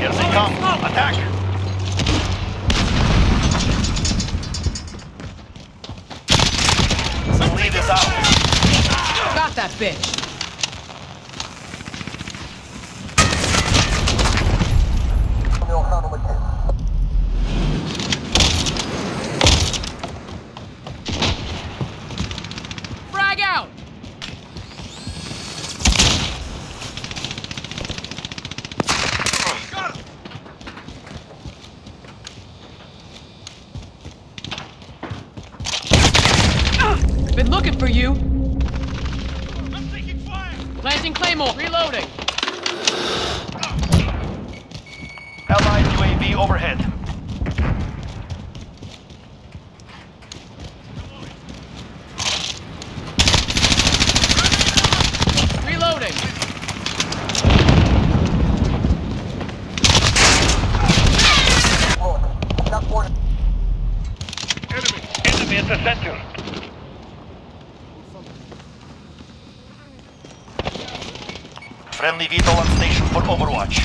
Here they come. Attack! The lead is out. Got that bitch. Frag out! Been looking for you. I'm taking fire! Planting Claymore. Reloading. Allied UAV overhead. Reloading. Enemy at the center. Friendly VTOL on station for Overwatch.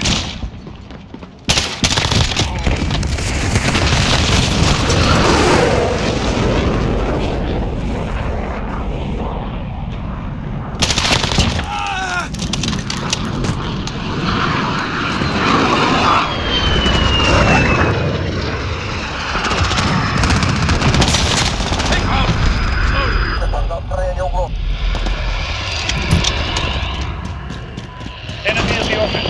Enemy in the open.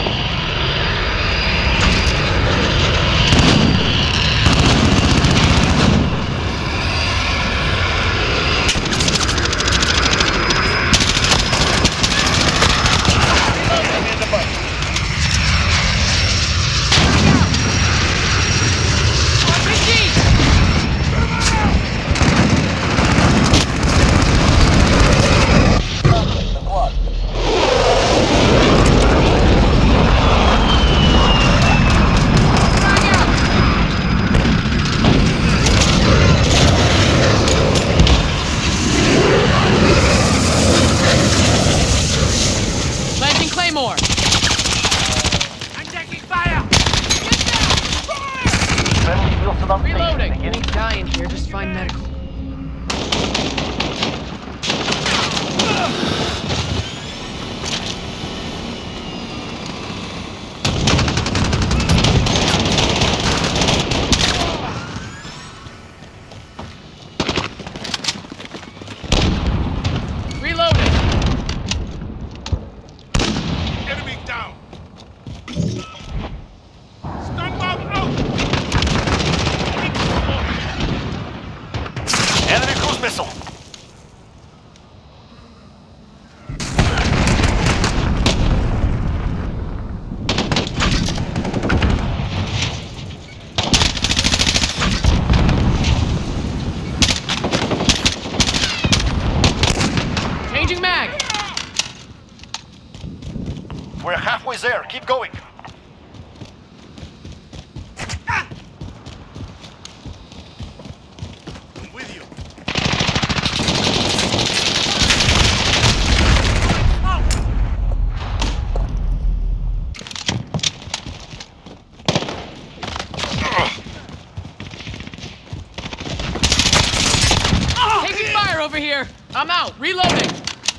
Enemy in the bus. Planting Claymore. I'm taking fire! Friendly Wilson on station. Reloading. Beginning. Any guy in here, just find medical. Reloading. Enemy down! Stun bomb out! Enemy cruise missile. Changing mag. We're halfway there. Keep going. I'm with you. Taking fire over here. I'm out. Reloading.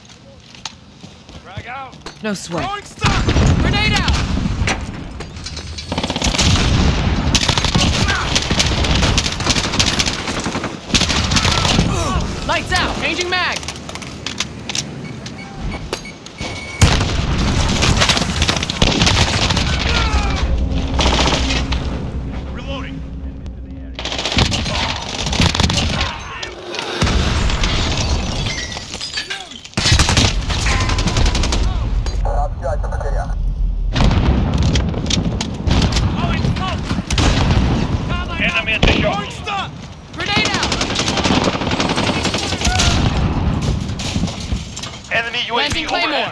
Drag out. No sweat. Throwing stun! Grenade out. Lights out. Changing mag. Reloading. Oh, it's smoke! Enemy at the shop. Throwing stun! Grenade out. Enemy UAV Planting Claymore. overhead.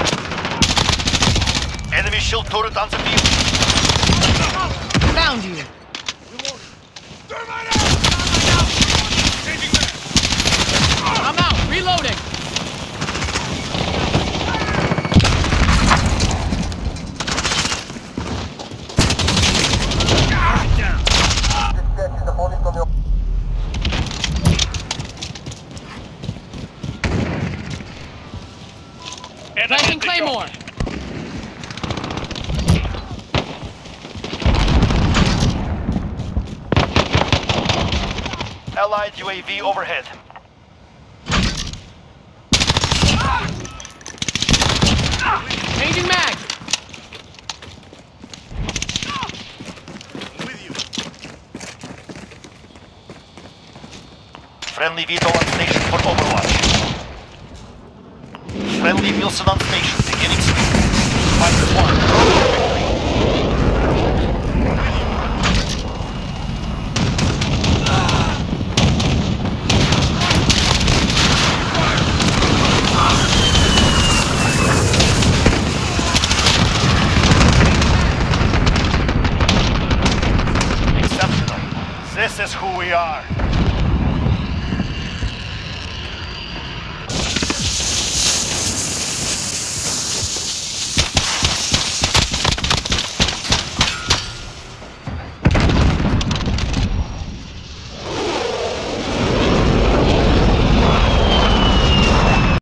Enemy shield turret on the field. Found you. Thermite out! Changing back! I'm out. Reloading. the Claymore. job. Allied UAV overhead. Changing mag. I'm with you. Friendly Vito on station for overwatch. Friendly Wilson on station, beginning speed. -1, road to victory. Exceptional. This is who we are.